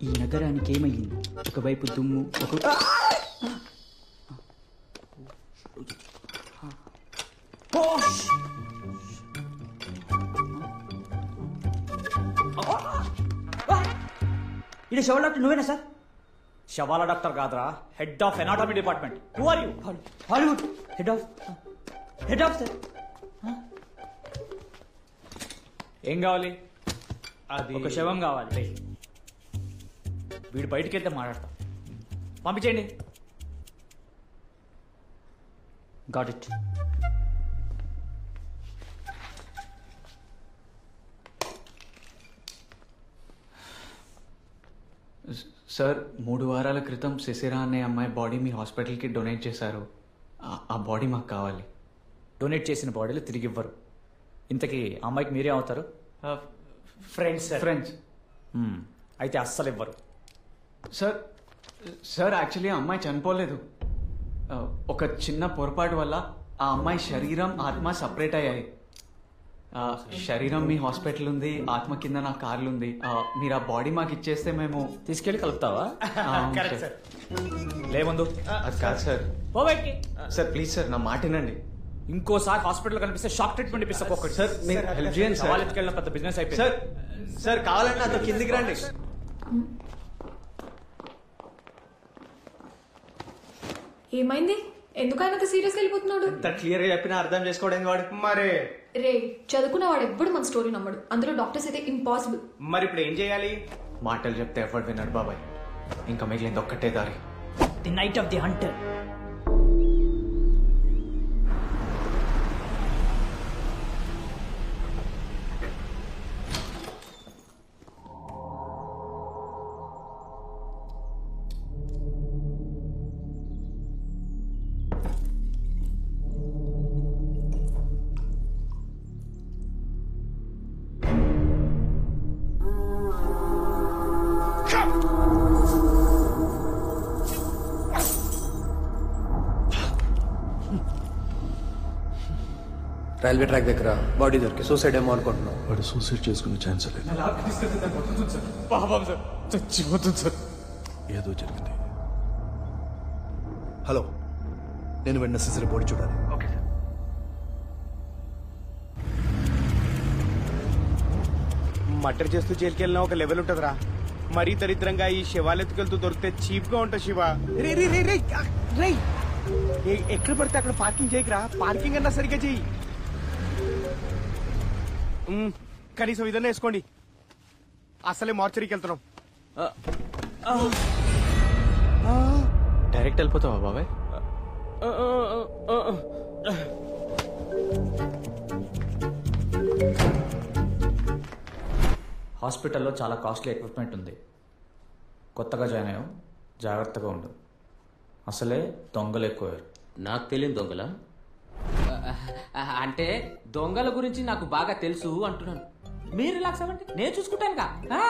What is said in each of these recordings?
ఈ నగరానికి ఏమయ్యింది? ఒకవైపు దుమ్ము, ఇది శవాల డాక్టర్ నువ్వేనా సార్? శవాల డాక్టర్ కాదురా, head of anatomy department. Who are you? Hollywood head of sir. ఏం కావాలి? అది ఒక శవం కావాలి. వీడు బయటికి వెళ్తే మాట్లాడతా. పంపించేయండి. Got it. సార్ 3 వారాల క్రితం శిశిర అనే అమ్మాయి బాడీ మీ హాస్పిటల్కి డొనేట్ చేశారు. ఆ బాడీ మాకు కావాలి. డొనేట్ చేసిన బాడీలు తిరిగి ఇవ్వరు. ఇంతకీ అమ్మాయికి మీరే అవుతారు? ఫ్రెండ్స్. అయితే అస్సలు ఇవ్వరు. సార్ యాక్చువల్లీ ఆ అమ్మాయి చనిపోలేదు. ఒక చిన్న పొరపాటు వల్ల ఆ అమ్మాయి శరీరం ఆత్మ సపరేట్ అయ్యాయి. శరీరం మీ హాస్పిటల్ ఉంది, ఆత్మ కింద నా కార్లు ఉంది. మీరు ఆ బాడీ మాకు ఇచ్చేస్తే మేము తీసుకెళ్ళి కలుపుతావా? లేముందు అది కాదు సార్. సార్ ప్లీజ్ సార్ నా మాట వినండి. ఇంకోసారి హాస్పిటల్ కనిపిస్తే షాక్ ట్రీట్మెంట్ ఇప్పిస్తా. సార్ మీరు హెల్ప్ చేయండి సార్. వాళ్ళకి వెళ్ళిన పెద్ద బిజినెస్ అయిపోయింది. సార్ కావాలంటే నాతో కిందికి రండి. ఏమైంది? ఎందుకు ఆయన సీరియస్ గా వెళ్ళిపోతున్నాడు? ఎంత క్లియర్ గా చెప్పినా అర్థం చేసుకోవడానికి వాడు. మరి రే, చదువుకున్న వాడు ఎప్పుడు మన స్టోరీ నమ్మడు. అందులో డాక్టర్స్ అయితే ఇంపాసిబుల్. మరి ఇప్పుడు ఏం చేయాలి? మాటలు చెప్తే ఎవరు విన్నాడు బాబాయ్. ఇంకా మిగిలింది ఒక్కటే దారి. The night of the hunter. Railway track దగ్గర బాడీ దొరికి సూసైడ్ ఏమో అనుకుంటున్నాం. వాడు సూసైడ్ చేసుకునే ఛాన్స్ లేదు. ఏదో జరిగింది. హలో, నేను వెంటనే సిసిరి బాడీ చూడాలి. Okay sir. మర్డర్ చేస్తూ జైలుకి వెళ్ళినా ఒక లెవెల్ ఉంటుందిరా. మరీ దరిద్రంగా ఈ శివాలెత్తుకెళ్తూ దొరికితే చీప్ గా ఉంటుంది శివ. రే ఎక్కడ పడితే అక్కడ పార్కింగ్ చేయకురా. పార్కింగ్ అన్నా సరిగ్గా చెయ్యి. కనీసం ఇదన్నా వేసుకోండి. అసలే మార్చరీకి వెళ్తున్నాం. డైరెక్ట్ వెళ్ళిపోతావా బాబాయ్? హాస్పిటల్లో చాలా కాస్ట్లీ ఎక్విప్మెంట్ ఉంది. కొత్తగా జాయిన్ అయ్యాం, జాగ్రత్తగా ఉండు. అసలే దొంగలు ఎక్కువయ్యారు. నాకు తెలియని దొంగల అంటే దొంగల గురించి నాకు బాగా తెలుసు అంటున్నాను. మీరు రిలాక్స్ అవ్వండి, నేను చూసుకుంటానుగా.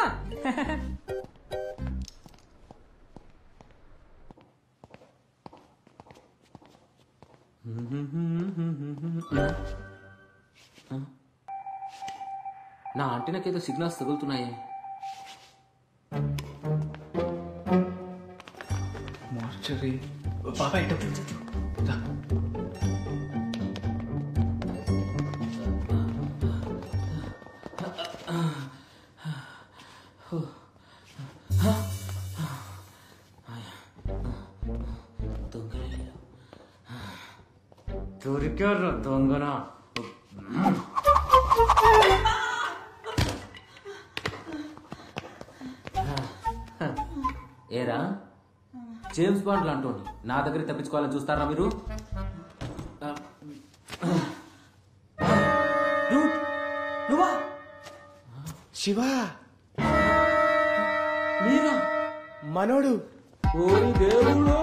నా అంటే నాకేదో సిగ్నల్స్ తగులుతున్నాయి. మార్చరీ బాబాయ్ దొరికారు దొంగన. ఏరా జేమ్స్ బాండ్ లాంటోని నా దగ్గర తప్పించుకోవాలని చూస్తారా మీరు? నువ్వా శివ? మీరా? మనోడు. ఓరి దేవుడు!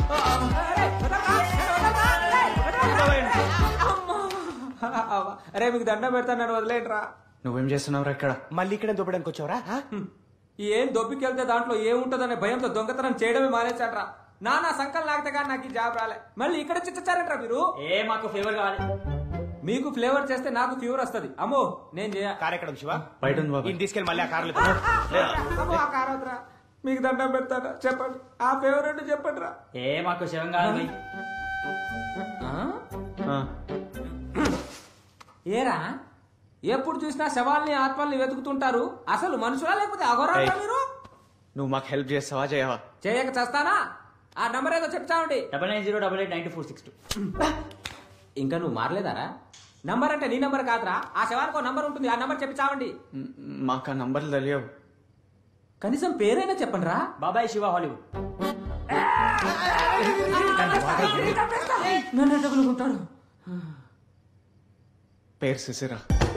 అరే మీకు దండం పెడతాను, నన్ను వదిలేంట్రా. నువ్వేం చేస్తున్నావురా ఇక్కడ? మళ్ళీ ఇక్కడ దొబ్బడానికి వచ్చావురా? ఏం దొబ్బికెళ్తే దాంట్లో ఏముంటదనే భయంతో దొంగతనం చేయడమే మానేశాడ్రా. నా సంకల్ లాగితే కానీ నాకు ఈ జాబ్ రాలే. మళ్ళీ ఇక్కడ చిచ్చారంట్రా మీరు. మాకు ఫేవర్ కావాలి. మీకు ఫ్లేవర్ చేస్తే నాకు ఫీవర్ వస్తుంది. అమ్మో నేను చేయ. కార్ ఎక్కడ శివ? బయట ఉంది బాబాయ్. తీసుకెళ్ళి మళ్ళీ ఆ కార్లు. ఆ కార్ వద్దురా. మీకు దండం పెడతారా చెప్పండి, ఆ ఫేవర్ అంటే చెప్పండి రా. ఏ మాకు శివం కాదు భయ్. ఏరా ఎప్పుడు చూసినా శవాల్ని ఆత్మల్ని వెతుకుతుంటారు, అసలు మనుషులా లేకపోతే అఘోరాలా మీరు? నువ్వు మాకు హెల్ప్ చేస్తావా చేయవా? చేయక చేస్తానా? ఆ నంబర్ ఏదో చెప్తామండి. 9908892462. ఇంకా నువ్వు మారలేదారా? నంబర్ అంటే నీ నంబర్ కాదురా, ఆ శవానికి ఒక నంబర్ ఉంటుంది, ఆ నంబర్ చెప్పి చావండి. మాకు ఆ నంబర్లు తెలియవు. కనీసం పేరైనా చెప్పండి రా. బాబాయ్ శివ హాలీవుడ్. నన్ను తగులుకుంటాడు. పేరు సిసిరా.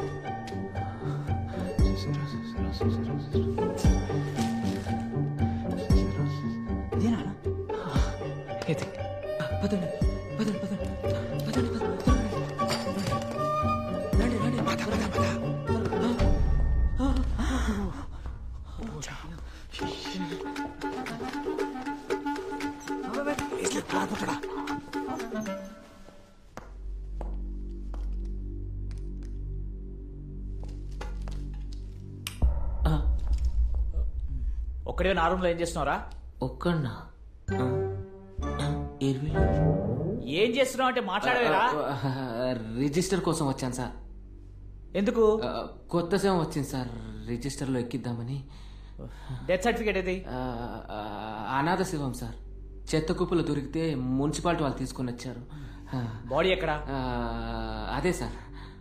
ఇది పదండి పదండి పదండి పదండి పదండి. రండి రండి పద పద పద. ఒక్కడే నా రూమ్ లో ఏం చేస్తున్నారా? ఒక్కన్నా ఏం చేస్తున్నావు అంటే మాట్లాడవేరా? రిజిస్టర్ కోసం వచ్చాను సార్. ఎందుకు? కొత్త సేవ వచ్చింది సార్, రిజిస్టర్లో ఎక్కిద్దామని. డెత్ సర్టిఫికేట్ ఏది? అనాథ శివం సార్, చెత్త కుప్పలు దొరికితే మున్సిపాలిటీ వాళ్ళు తీసుకొని వచ్చారు. బాడీ ఎక్కడ? అదే సార్.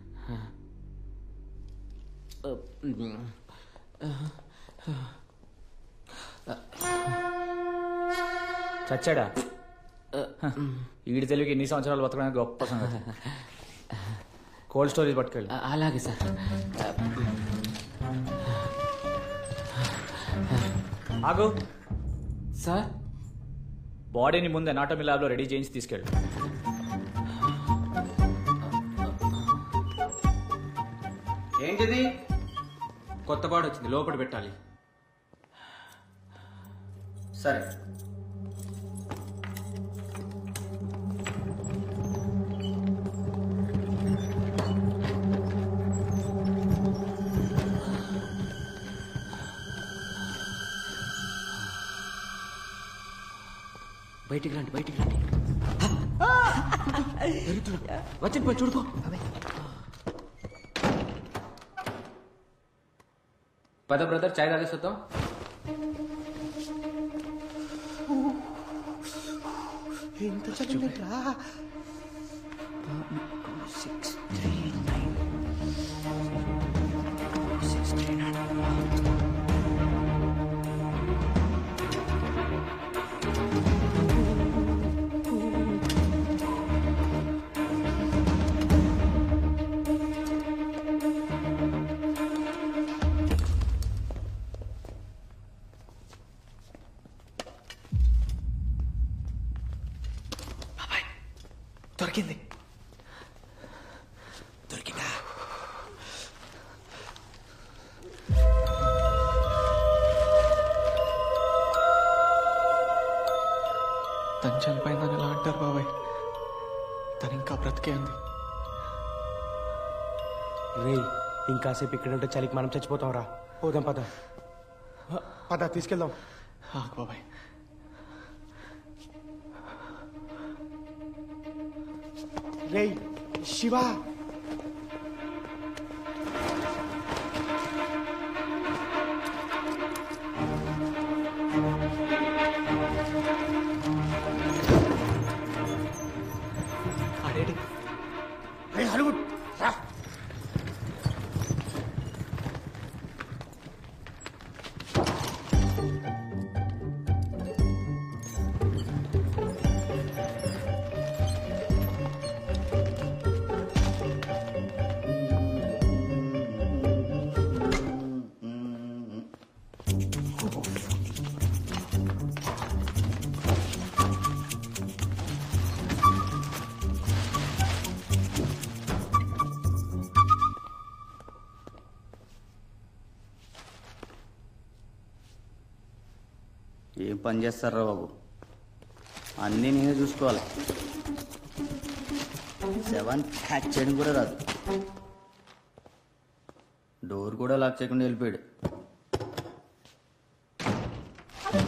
చచ్చాడా? ఈడి తెలుగుకి ఎన్ని సంవత్సరాలు బతకడానికి గొప్ప సంగతి. కోల్డ్ స్టోరేజ్ పట్టుకెళ్ళి. అలాగే సార్. ఆగు సార్, బాడీని ముందు అనాటమీ ల్యాబ్లో రెడీ చేయించి తీసుకెళ్ళు. ఏంటిది? కొత్త బాడీ వచ్చింది, లోపల పెట్టాలి. సరే. బయటికి రండి, బయటికి రండి. వచ్చింది పోయి చూడుకో. పద బ్రదర్, చాయ్ తాగేస్తాం. ఎంత చదివినట్రా? దొరికింది. దొరికిందా? తను చనిపోయిందని ఎలా అంటారు బాబాయ్? తను ఇంకా బ్రతికే ఉంది. రే, ఇంకాసేపు ఇక్కడ ఉంటే చలికి మనం చచ్చిపోతాం రా. పోదాం పద పద, తీసుకెళ్దాం. బాబాయ్, రే శివ, అడేటి రే హాలీవుడ్ రా. ఏం పని చేస్తారా బాబు, అన్నీ నేనే చూసుకోవాలి. సెవెన్ హ్యాక్ చేయడం కూడా రాదు. డోర్ కూడా లాక్ చేయకుండా వెళ్ళిపోయాడు.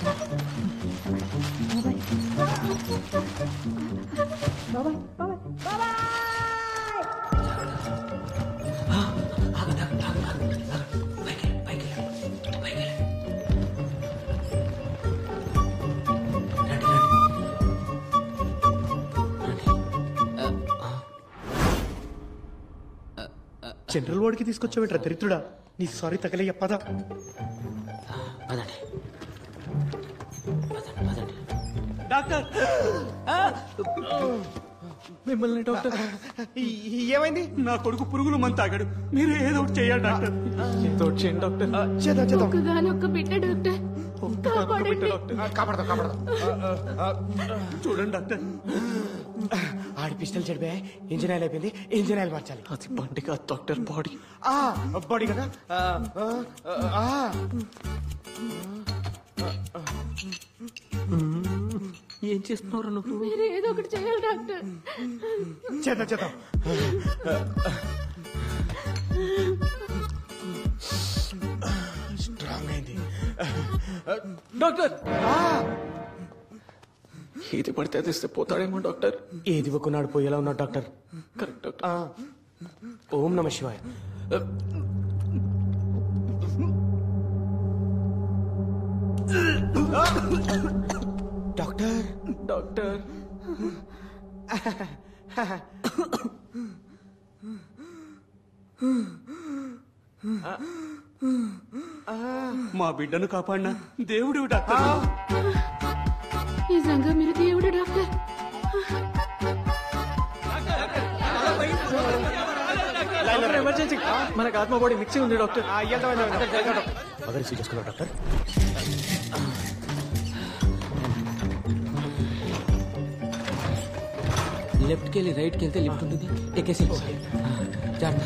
జనరల్ వార్డ్కి తీసుకొచ్చావేంట్రా దరిద్రుడా. నీ సారీ తగలే పదా. పదండి డాక్టర్ మిమ్మల్ని డాక్టర్. ఏమైంది? నా కొడుకు పురుగుల మందు తాగాడు. మీరు ఏదో ఒకటి చేయాలి డాక్టర్. ఏదో ఒకటి చేయండి డాక్టర్. చేద్దాం చేద్దాం. ఒక్కగానొక్క బిడ్డ డాక్టర్. కాపాడండి. కాపాడదాం కాపాడదాం. చూడండి డాక్టర్. ఆడి పిస్టల్ చెడిపోయా, ఇంజిన్ ఆయిల్ అయిపోయింది, ఇంజిన్ ఆయిల్ మార్చాలి. అది బండి కాదు డాక్టర్, బాడీ. బాడీ కదా. ఏం చేస్తున్నారు నువ్వు? మీరు ఏదో ఒకటి చేయాలి డాక్టర్. చేద్దాం చేద్దాం. స్ట్రాంగ్ అయింది డాక్టర్. ఏది పడితే అది ఇస్తే పోతాడేమో డాక్టర్. ఏది ఇవ్వకున్నాడు పోయేలా ఉన్నాడు డాక్టర్. Correct doctor. ఓం నమ శివాయ. డాక్టర్ డాక్టర్ మా బిడ్డను కాపాడినా దేవుడు డాక్టర్. నిజంగా మీరు దేవుడు డాక్టర్. ఎమర్జెన్సీ మనకు ఆత్మ బాడీ మిక్సింగ్ ఉంది డాక్టర్. అదే రిసీవ్ చేసుకున్నాడు డాక్టర్. లెఫ్ట్కి వెళ్ళి రైట్కి వెళ్తే లిఫ్ట్ ఉంటుంది, ఎక్కేసి జాగ్రత్త.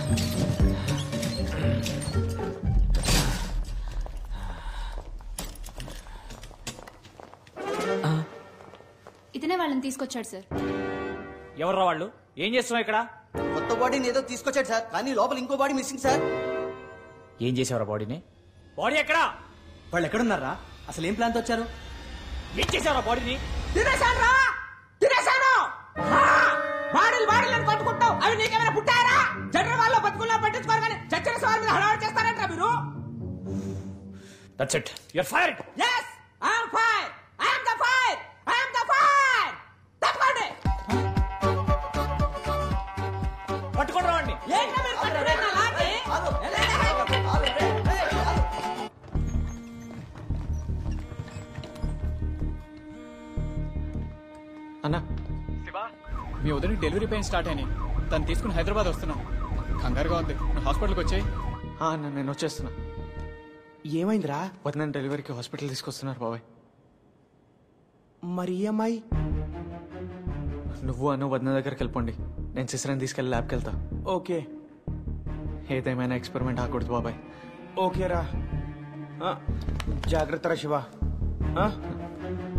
ఇతనే వాళ్ళని తీసుకొచ్చాడు సార్. ఎవర్రా వాళ్ళు? ఏం చేస్తున్నావు ఇక్కడ? కొత్త బాడీని ఏదో తీసుకొచ్చాడు సార్, కానీ లోపల ఇంకో బాడీ మిస్సింగ్ సార్. ఏం చేసేవరా బాడీని? బాడీ ఎక్కడా? వాళ్ళు ఎక్కడున్నారా? అసలు ఏం ప్లాన్తో వచ్చారు? ఏం చేసేవరా బాడీని? తినేశాను బాడీలను కొట్టుకుంటావు. అవి నీకేమైనా పుట్టారా? జనరల్ వాళ్ళు బతుకుల్లో పట్టించుకోరు కానీ చచ్చిన సవాల్ మీద హడావడి చేస్తారంటారా మీరు? That's it, you are fired. yes I am fired. I am the fire. I am the fire. తప్పండి. పట్టుకోండి రావండి. ఏంటో మీరు పట్టుకునే నా లాగి? అన్నా మీ వదిన డెలివరీ పెయిన్ స్టార్ట్ అయినాయి. తను తీసుకుని హైదరాబాద్ వస్తున్నాను. కంగారుగా ఉంది, నువ్వు హాస్పిటల్కి వచ్చాయి. అన్న నేను వచ్చేస్తున్నా. ఏమైందిరా? వదిన డెలివరీకి హాస్పిటల్ తీసుకొస్తున్నారు బాబాయ్. మరి EMI? నువ్వు అను వదిన దగ్గరికి వెళ్ళిపోండి, నేను సిస్టర్ని తీసుకెళ్ళి ల్యాబ్కి వెళ్తా. ఓకే ఏదేమైనా ఎక్స్పెరిమెంట్ ఆకూడదు బాబాయ్. ఓకేరా. జాగ్రత్త రా శివ.